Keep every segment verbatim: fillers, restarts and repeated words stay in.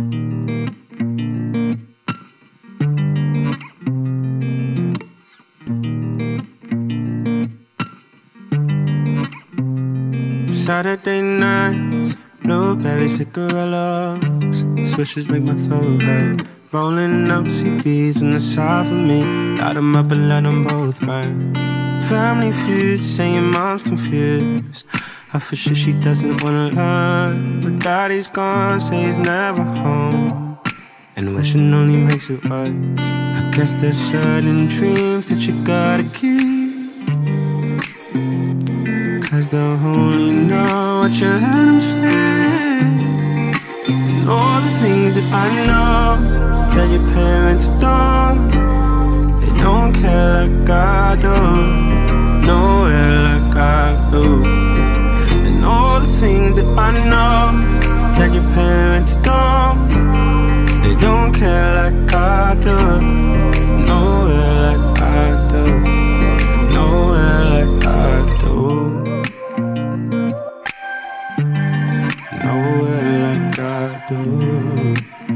Saturday nights, blueberry cigarillos, swishes make my throat hurt. Rolling up C Bs in the south of me, light them up and let them both burn. Family feud, saying mom's confused. I for sure she doesn't wanna learn, but daddy's gone, say he's never home, and wishing only makes it worse. I guess there's certain dreams that you gotta keep, cause they'll only know what you let them say. And all the things that I know that your parents don't, they don't care like I do, nowhere like I do. And all the things that I know that your parents don't, they don't care like I do, nowhere like I do, nowhere like I do, nowhere like I do.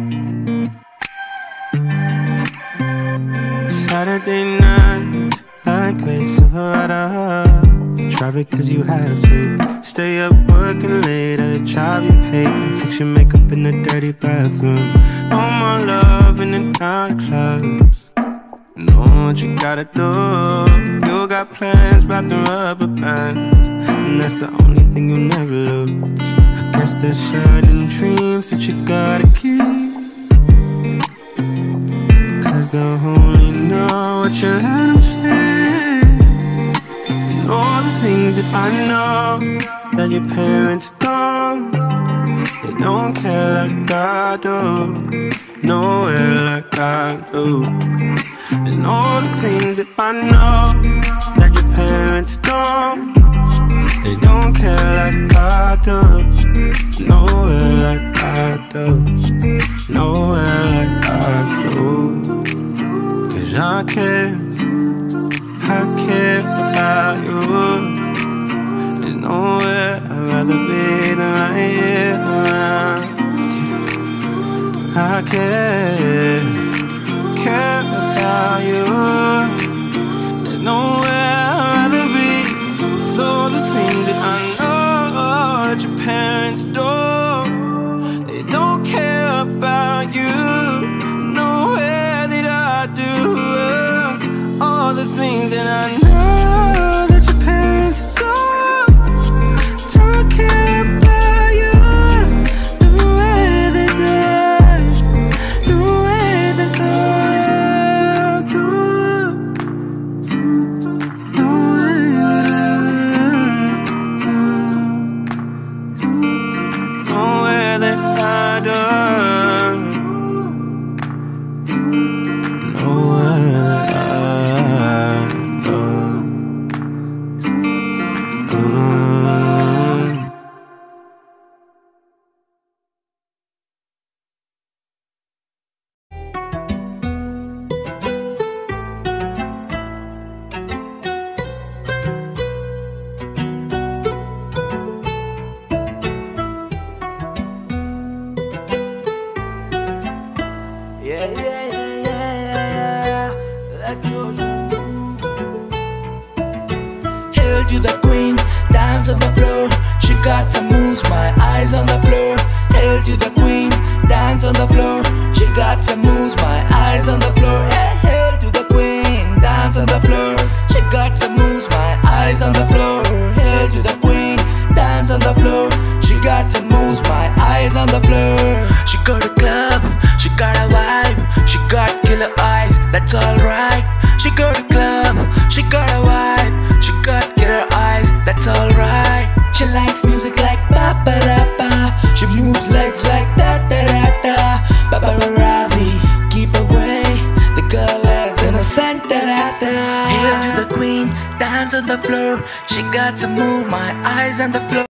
Saturday night, like Grace Silverado, you drive it cause you have to. Stay up working late at a job you hate, and fix your makeup in the dirty bathroom. No more love in the down clubs. Know what you gotta do. You got plans wrapped in rubber bands, and that's the only thing you'll never lose. I guess there's certain dreams that you gotta keep, cause they'll only know what you let them say. And all the things that I know that your parents don't, they don't care like I do, nowhere like I do. And all the things that I know that your parents don't, they don't care like I do, nowhere like I do, nowhere like I do. Cause I care, I care about you. There's nowhere I'd rather be than right here around. I care, care about you. There's nowhere I'd rather be. With all the things that I know that your parents do, they don't care about you, nowhere that I do. All the things that I know that your parents don't, don't care about you, nowhere that I, nowhere that I do, nowhere that I do, nowhere that I do, nowhere that I yeah, yeah, yeah, yeah, yeah. Let your hail to the queen, dance on the floor. She got some moves, my eyes on the floor. Hail to the queen, dance on the floor. She got some moves, my eyes on the floor. Hey, hail to the queen, dance on the floor. She got some moves, my eyes on the floor. Hail to the queen, dance on the floor. She got some moves, my eyes on the floor. She got a club, she got a vibe, she got killer eyes, that's alright. She got a club, she got a vibe, she got killer eyes, that's alright. She likes music like ba-ba-da-ba, she moves legs like da-da-da-da. Paparazzi, keep away, the girl is innocent, da-da-da. Hail to the queen, dance on the floor. She got to move, my eyes on the floor.